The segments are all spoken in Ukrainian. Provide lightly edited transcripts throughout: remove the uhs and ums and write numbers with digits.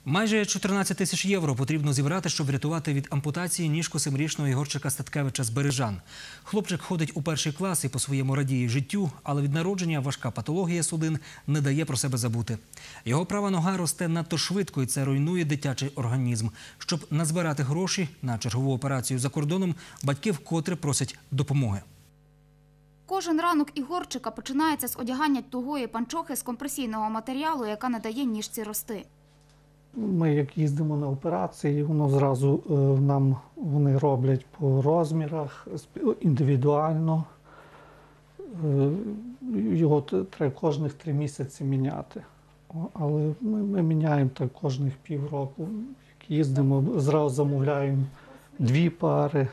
Майже 14 тисяч євро потрібно зібрати, щоб врятувати від ампутації ніжку 7-річного Ігорчика Статкевича з Бережан. Хлопчик ходить у 1-й клас і по-своєму радіє життю, але від народження важка патологія судин не дає про себе забути. Його права нога росте надто швидко і це руйнує дитячий організм. Щоб назбирати гроші на чергову операцію за кордоном, батьки вкотре просять допомоги. Кожен ранок Ігорчика починається з одягання тугої панчохи з компресійного матеріалу, яка не дає ніжці рости. Ми як їздимо на операції, воно зразу нам вони роблять по розмірах, індивідуально. Його треба кожних 3 місяці міняти. Але ми міняємо так кожних півроку. Як їздимо, зразу замовляємо 2 пари.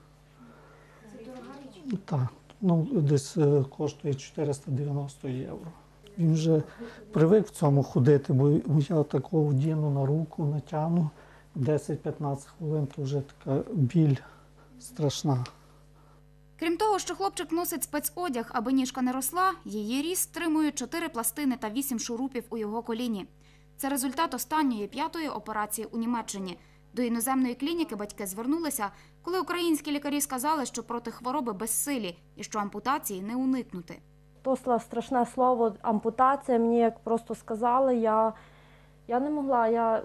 Так, десь коштує 490 євро. Він вже привик в цьому ходити, бо я такого вдіну на руку, натягну, 10-15 хвилин, то вже така біль страшна. Крім того, що хлопчик носить спецодяг, аби ніжка не росла, її ріст стримує 4 пластини та 8 шурупів у його коліні. Це результат останньої 5-ї операції у Німеччині. До іноземної клініки батьки звернулися, коли українські лікарі сказали, що проти хвороби безсилі і що ампутації не уникнути. То страшне слово ампутація, мені як просто сказали, я не могла,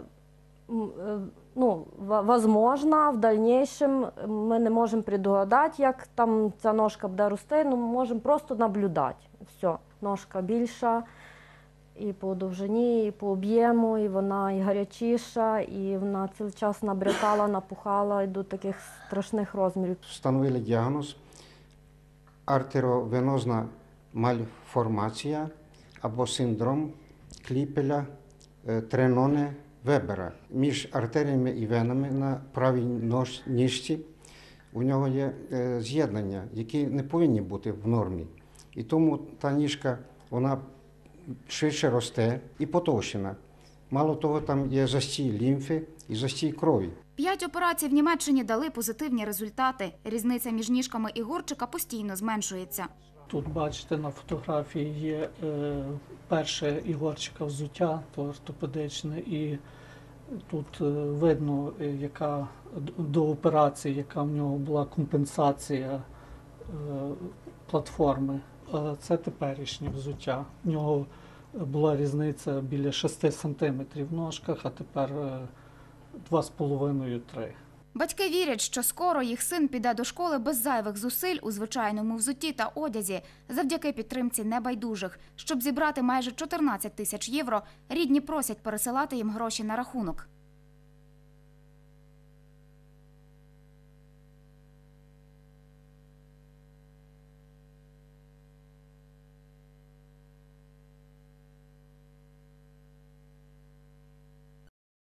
возможно, в дальнейшем ми не можемо предугадати, як там ця ножка буде рости, ми можемо просто наблюдати. Все, ножка більша і по довжині, і по об'єму, і вона і гарячіша, і вона цілий час набрякала, напухала і до таких страшних розмірів. Встановили діагноз артеровенозна мальформація або синдром Кліпеля-Треноне-Вебера. Між артеріями і венами на правій ніжці у нього є з'єднання, які не повинні бути в нормі. І тому та ніжка, вона швидше росте і потовщена. Мало того, там є застій лімфи і застій крові. 5 операцій в Німеччині дали позитивні результати. Різниця між ніжками Ігорчика постійно зменшується. Тут, бачите, на фотографії є перше Ігорчика взуття, то ортопедичне, і тут видно, яка до операції, яка в нього була компенсація платформи. Це теперішнє взуття. В нього була різниця біля 6 сантиметрів в ножках, а тепер 2,5-3. Батьки вірять, що скоро їх син піде до школи без зайвих зусиль у звичайному взутті та одязі, завдяки підтримці небайдужих. Щоб зібрати майже 14 тисяч євро, рідні просять пересилати їм гроші на рахунок.